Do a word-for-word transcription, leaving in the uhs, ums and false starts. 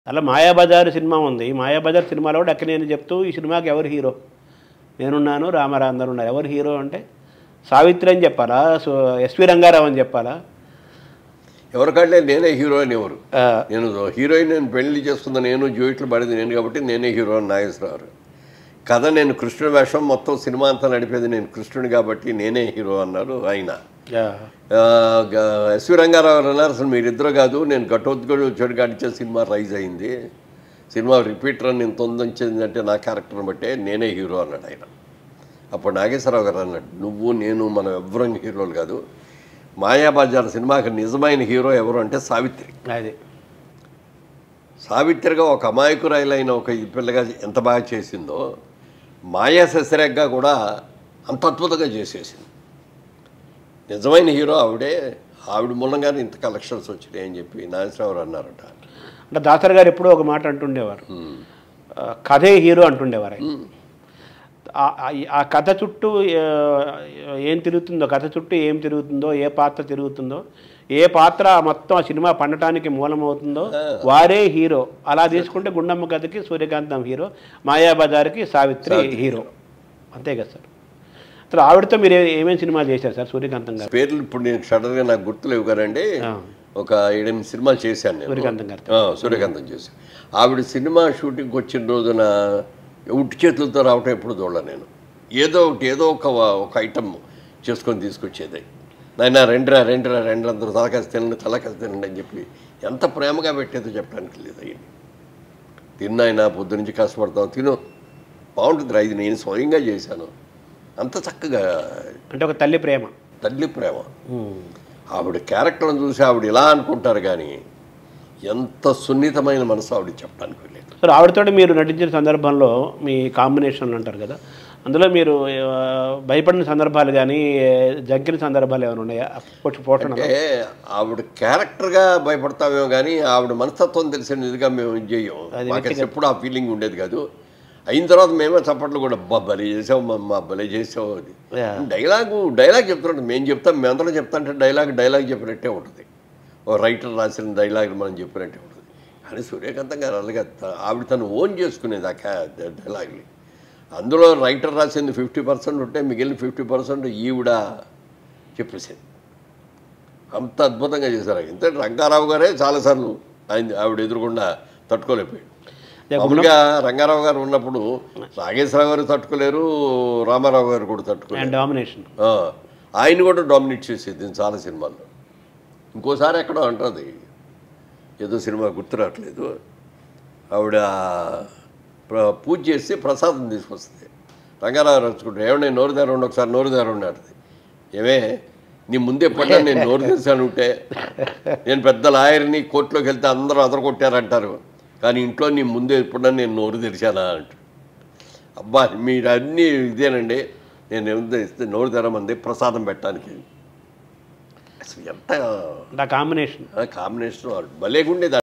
అలా మాయాబజార్ సినిమా ఉంది. మాయాబజార్ సినిమాలో కూడా అక్కినేని చెప్తూ ఈ సినిమాకి ఎవరు హీరో, నేనున్నాను రామారావు అందరూ ఉన్నారు, ఎవరు హీరో అంటే సావిత్రి అని చెప్పాలా, సో ఎస్వి రంగారావు అని చెప్పాలా, ఎవరికంటే నేనే హీరో అని ఎవరు, నేను హీరోయిన్ నేను పెళ్లి చేసుకున్న నేను జోయిట్లు పడేది నేను కాబట్టి నేనే హీరో అని నాగేశ్వరరావు. కథ నేను కృష్ణుడి వేషం మొత్తం సినిమా అంతా నడిపేది నేను కృష్ణుడి కాబట్టి నేనే హీరో అన్నారు ఆయన. ఎస్వి రంగారావు అన్నారు అసలు మీరిద్దరు కాదు, నేను ఘటోద్గడు చెడు గడిచే సినిమా రైజ్ అయింది, సినిమా రిపీటర్ అని నేను తొందరించిందంటే నా క్యారెక్టర్ని బట్టే నేనే హీరో అన్నాడు ఆయన. అప్పుడు నాగేశ్వరరావు గారు అన్నాడు, నువ్వు నేను మనం ఎవ్వరం హీరోలు కాదు, మాయాబజార్ సినిమాకి నిజమైన హీరో ఎవరు అంటే సావిత్రి. అది సావిత్రిగా ఒక అమాయకురాయిలైన ఒక పిల్లగా ఎంత బాగా చేసిందో మాయా శశిరేఖగా కూడా అంత అద్భుతంగా చేసేసింది. నిజమైన హీరో ఆవిడే, ఆవిడ మూలంగానే ఇంత కలెక్షన్స్ వచ్చినాయి అని చెప్పి నాగేశ్వరరావు అన్నారట. అంటే దాసర్ గారు ఎప్పుడూ ఒక మాట అంటుండేవారు, కథే హీరో అంటుండేవారు. ఆ కథ చుట్టూ ఏం తిరుగుతుందో, కథ చుట్టూ ఏం తిరుగుతుందో, ఏ పాత్ర తిరుగుతుందో, ఏ పాత్ర మొత్తం ఆ సినిమా పండటానికి మూలమవుతుందో వారే హీరో. అలా తీసుకుంటే గుండమ్మ కథకి సూర్యకాంతం హీరో, మాయాబజార్కి సావిత్రి హీరో, అంతే కదా సార్. అసలు ఆవిడతో మీరు ఏమేమి సినిమాలు చేశారు సార్ సూర్యకాంతం గారు? పేర్లు ఇప్పుడు నేను సడన్గా నాకు గుర్తులేవు కదండి. ఒక ఏడెనిమిది సినిమాలు చేశాను నేను సూర్యకాంతం గారు. సూర్యకాంతం చేశాను. ఆవిడ సినిమా షూటింగ్కి వచ్చిన రోజున ఉట్టి చేతులతో రావటం ఎప్పుడు చూడలే నేను. ఏదో ఒకటి ఏదో ఒక ఒక ఐటమ్ చేసుకొని తీసుకొచ్చేది. నాయన రెండురా రెండురా రెండు అందరూ తలకాసి తినండి తలకాసి తినండి అని చెప్పి ఎంత ప్రేమగా పెట్టేదో చెప్పడానికి లేదు. అయ్యింది తిన్నాయినా పొద్దు నుంచి కష్టపడతాం తిను బాగుంటుంది రా, ఇది నేను స్వయంగా చేశాను, అంత చక్కగా. అంటే ఒక తల్లి ప్రేమ, తల్లి ప్రేమ. ఆవిడ క్యారెక్టర్ని చూసి ఆవిడ ఇలా అనుకుంటారు కానీ ఎంత సున్నితమైన మనసు ఆవిడ చెప్పడానికి లేదు. సార్ ఆవిడతో మీరు నటించిన సందర్భంలో మీ కాంబినేషన్లు అంటారు కదా, అందులో మీరు భయపడిన సందర్భాలు కానీ జంకిన సందర్భాలు ఏమైనా ఉన్నాయా? అంటే ఆవిడ క్యారెక్టర్గా భయపడతామేమో కానీ ఆవిడ మనస్తత్వం తెలిసిన ఇదిగా మేము ఇది చెయ్యం. మాకు ఎప్పుడు ఆ ఫీలింగ్ ఉండేది కాదు. అయిన తర్వాత మేమే చప్పట్లు కూడా అబ్బా భలే చేసావు మా భలే చేసావు అది. డైలాగు డైలాగ్ చెప్తున్నట్టు మేము చెప్తాం, మేము అందరం చెప్తా అంటే డైలాగ్ డైలాగ్ చెప్పినట్టే ఉంటుంది, ఓ రైటర్ రాసిన డైలాగ్ మనం చెప్పినట్టే ఉంటుంది. కానీ సూర్యకాంతం గారు అలాగే ఆవిడ తను ఓన్ చేసుకునేది ఆ క్యా డైలాగ్ని. అందులో రైటర్ రాసింది ఫిఫ్టీ పర్సెంట్ ఉంటే మిగిలిన ఫిఫ్టీ పర్సెంట్ ఈవిడ చెప్పేసింది. అంత అద్భుతంగా చేశారు. ఇంత రంగారావు గారే చాలాసార్లు ఆయన ఆవిడ ఎదురుకుండా తట్టుకోలేకపోయాడు. మామూలుగా రంగారావు గారు ఉన్నప్పుడు నాగేశ్వరరావు గారు తట్టుకోలేరు, రామారావు గారు కూడా తట్టుకోలేరు. డామినేషన్ ఆయన కూడా డామినేట్ చేసేది చాలా సినిమాల్లో. ఇంకోసారి ఎక్కడో అంటుంది, ఏదో సినిమా గుర్తు రావట్లేదు, ఆవిడ పూజ చేసి ప్రసాదం తీసుకొస్తుంది. రంగారావు రచుకుంటారు, ఏమన్నా నోరు దారు ఉండి ఒకసారి నోరు దారు ఉన్నాడు. ఏమే నీ ముందే పడ్డా నేను నోరు తెరిచాను ఉంటే, నేను పెద్ద లాయర్ని, కోర్టులోకి వెళ్తే అందరూ అదర కొట్టారంటారు, కానీ ఇంట్లో నీ ముందే ఎప్పుడన్నా నేను నోరు తెరిచానా అంట. అబ్బా మీరు అన్నీ ఇదేనండి, నేను ఏముందో ఇస్తే నోరు తెరమంది ప్రసాదం పెట్టడానికి. అసలు ఎంత కాంబినేషన్ కాంబినేషన్ భలేగుండేది.